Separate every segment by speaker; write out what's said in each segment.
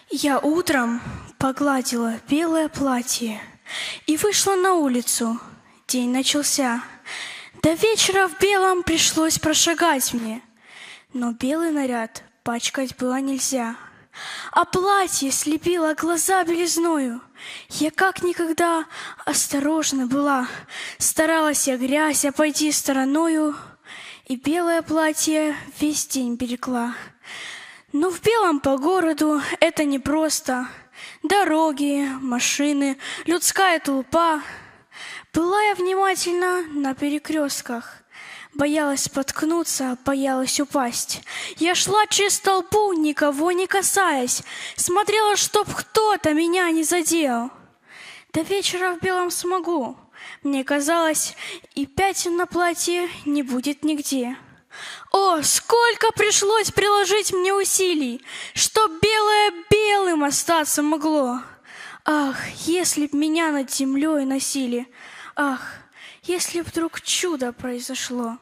Speaker 1: Я утром погладила белое платье и вышла на улицу. День начался. До вечера в белом пришлось прошагать мне, но белый наряд пачкать было нельзя. А платье слепило глаза белизною. Я как никогда осторожна была, старалась я грязь обойти стороною, и белое платье весь день берегла. Но в белом по городу это непросто. Дороги, машины, людская толпа. Была я внимательна на перекрестках. Боялась споткнуться, боялась упасть. Я шла через толпу, никого не касаясь, смотрела, чтоб кто-то меня не задел. До вечера в белом смогу. Мне казалось, и пятен на платье не будет нигде. О, сколько пришлось приложить мне усилий, чтоб белое белым остаться могло. Ах, если б меня над землей носили, ах, если б вдруг чудо произошло.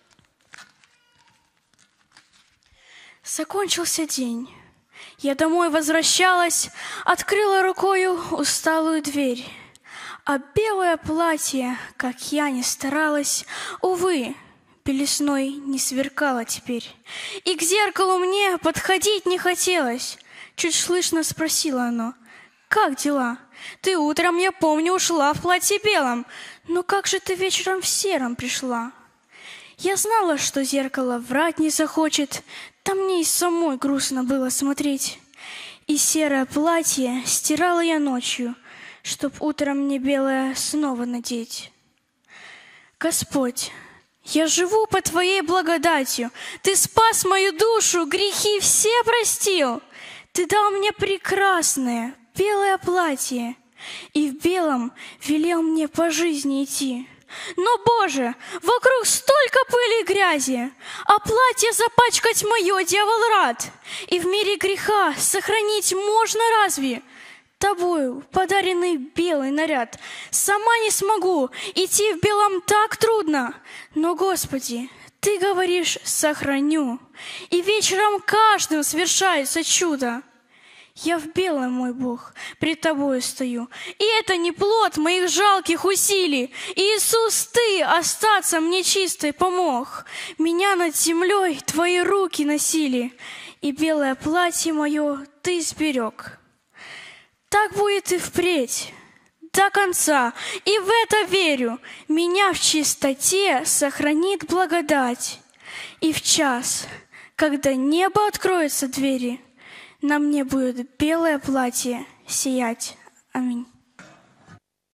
Speaker 1: Закончился день. Я домой возвращалась, открыла рукою усталую дверь. А белое платье, как я ни старалась, увы, белесной не сверкало теперь. И к зеркалу мне подходить не хотелось. Чуть слышно спросило оно: «Как дела? Ты утром, я помню, ушла в платье белом, но как же ты вечером в сером пришла?» Я знала, что зеркало врать не захочет, там мне и самой грустно было смотреть. И серое платье стирала я ночью, чтоб утром мне белое снова надеть. Господь, я живу по Твоей благодатью, Ты спас мою душу, грехи все простил. Ты дал мне прекрасное белое платье, и в белом велел мне по жизни идти. Но, Боже, вокруг столько пыли и грязи, а платье запачкать мое дьявол рад. И в мире греха сохранить можно разве? Тобою подаренный белый наряд сама не смогу, идти в белом так трудно. Но, Господи, Ты говоришь: сохраню, и вечером каждым свершается чудо. Я в белом, мой Бог, пред Тобою стою, и это не плод моих жалких усилий. Иисус, Ты остаться мне чистой помог. Меня над землей Твои руки носили, и белое платье мое Ты сберег. Так будет и впредь, до конца, и в это верю. Меня в чистоте сохранит благодать. И в час, когда небо откроется двери, на мне будет белое платье сиять. Аминь.